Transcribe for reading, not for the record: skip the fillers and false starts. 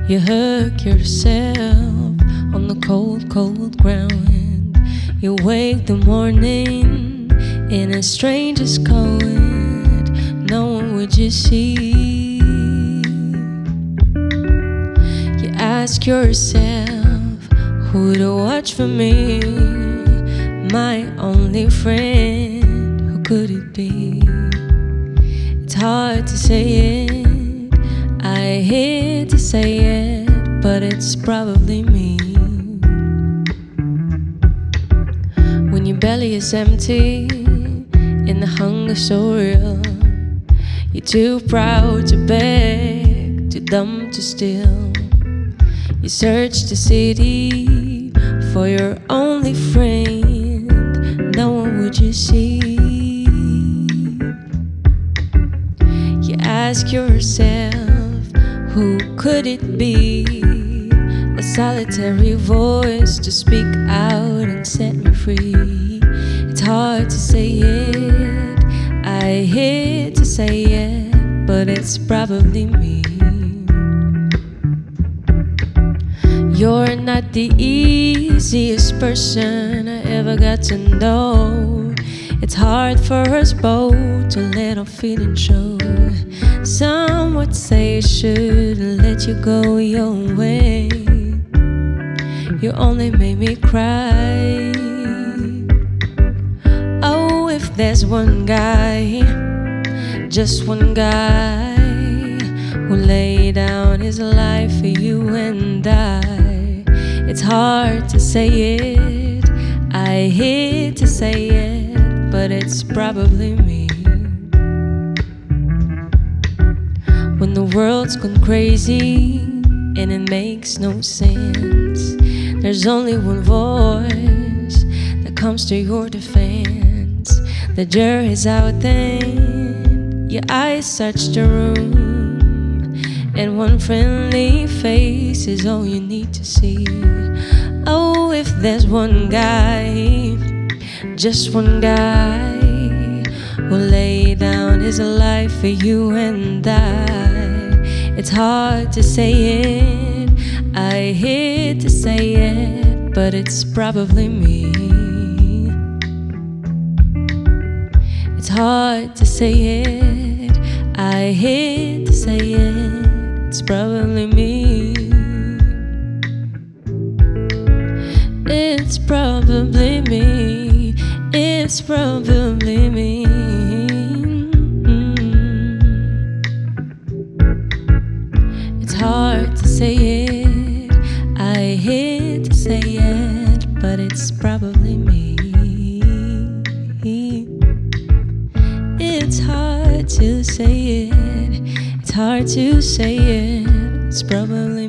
You hurt yourself on the cold, cold ground. You wake the morning in a stranger's coat. No one would you see. You ask yourself, who to watch for me? My only friend, who could it be? It's hard to say it, I hate to say it, but it's probably me. When your belly is empty and the hunger so real, you're too proud to beg, too dumb to steal. You search the city for your only friend, no one would you see. You ask yourself, who could it be? A solitary voice to speak out and set me free. It's hard to say it, I hate to say it, but it's probably me. You're not the easiest person I ever got to know. It's hard for us both to let our feelings show. Some would say I shouldn't let you go your way. You only made me cry. Oh, if there's one guy, just one guy, who laid down his life for you and I, it's hard to say it, I hate to say it, but it's probably me. When the world's gone crazy and it makes no sense, there's only one voice that comes to your defense. The jury's out then, your eyes search the room, and one friendly face is all you need to see. Oh, if there's one guy, just one guy, who laid down his life for you and I, it's hard to say it, I hate to say it, but it's probably me. It's hard to say it, I hate to say it, it's probably me. It's probably me, it's probably me. It's hard to say it, I hate to say it, but it's probably me. It's hard to say it, it's hard to say it, it's probably